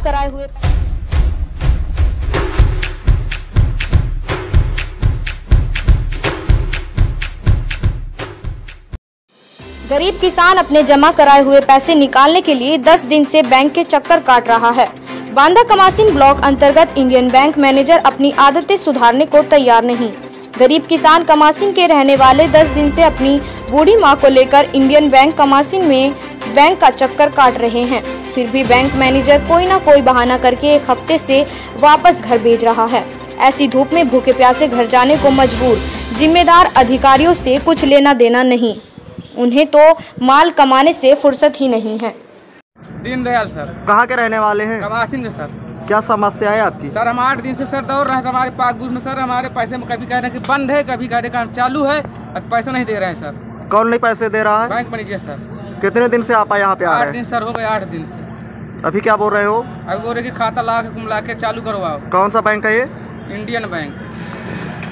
कराए हुए गरीब किसान अपने जमा कराए हुए पैसे निकालने के लिए 10 दिन से बैंक के चक्कर काट रहा है। बांदा कमासिन ब्लॉक अंतर्गत इंडियन बैंक मैनेजर अपनी आदतें सुधारने को तैयार नहीं। गरीब किसान कमासिन के रहने वाले 10 दिन से अपनी बूढ़ी मां को लेकर इंडियन बैंक कमासिन में बैंक का चक्कर काट रहे हैं। फिर भी बैंक मैनेजर कोई न कोई बहाना करके एक हफ्ते से वापस घर भेज रहा है। ऐसी धूप में भूखे प्यासे घर जाने को मजबूर जिम्मेदार अधिकारियों से कुछ लेना देना नहीं। उन्हें तो माल कमाने से फुर्सत ही नहीं है। दीनदयाल सर। कहाँ के रहने वाले हैं? कमासिन सर। क्या समस्या है आपकी? सर हम 8 दिन से सर दौड़ रहे हैं हमारे पासबुक में सर हमारे पैसे में कभी कह रहे हैं कि बंद है, कभी कह रहे काम चालू है और पैसा नहीं दे रहे हैं सर। कौन नहीं पैसे दे रहा है? Bank manager sir. कितने दिन से आप यहाँ पे आ रहे हैं? 8 दिन सर हो गए। 8 दिन से। अभी क्या बोल रहे हो? अभी बोल रहे कि खाता ला के चालू करवाओ। कौन सा बैंक है ये? Indian bank.